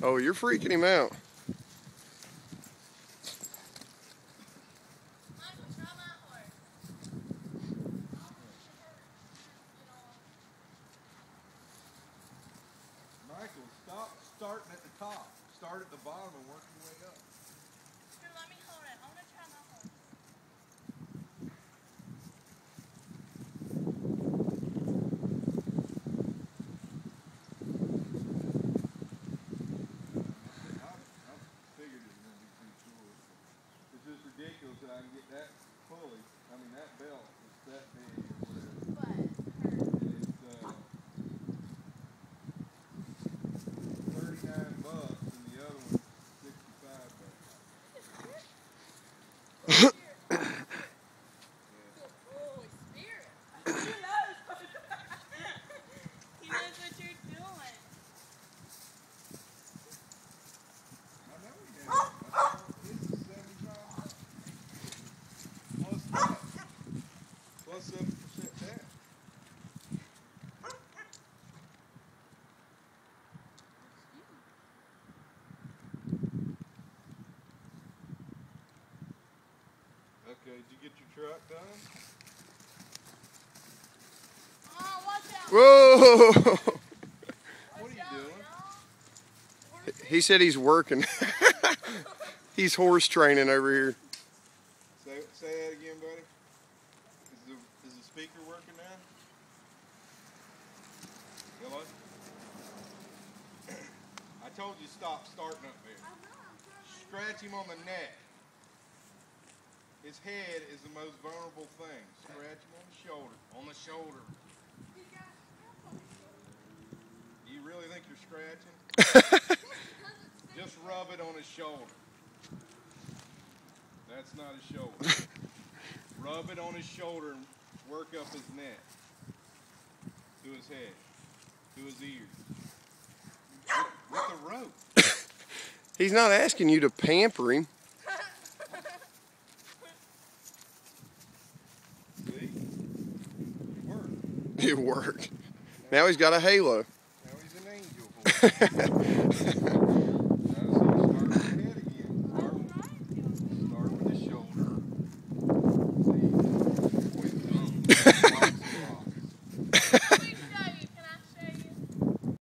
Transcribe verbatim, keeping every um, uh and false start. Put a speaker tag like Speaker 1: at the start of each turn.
Speaker 1: Oh, you're freaking him out.
Speaker 2: Michael, stop starting at the top. Start at the bottom and work your way up.
Speaker 3: Here, let me hold it. I want to try my horse.
Speaker 2: It's just ridiculous that I can get that pulley, I mean that belt is that big or whatever.
Speaker 3: But
Speaker 2: It's uh, thirty-nine bucks and the other one's sixty-five bucks.
Speaker 3: Holy Spirit. He knows. He knows what you're doing.
Speaker 2: I know he does. I thought this is seventy-five bucks. Plus that. Plus seven percent tax. Okay, did you get your truck done?
Speaker 3: Oh, watch out.
Speaker 1: Whoa!
Speaker 2: What are you doing?
Speaker 1: He said he's working. He's horse training over here.
Speaker 2: Say, say that again, buddy. Is the, is the speaker working now? Hello? I told you stop starting up there. Scratch him on the neck. His head is the most vulnerable thing. Scratch him on the shoulder. On the shoulder. Do you really think you're scratching? Just rub it on his shoulder. That's not his shoulder. Rub it on his shoulder and work up his neck. To his head. To his ears. With, with the rope.
Speaker 1: He's not asking you to pamper him.
Speaker 2: See? It worked.
Speaker 1: It worked. Now he's got a halo.
Speaker 2: Now he's an angel.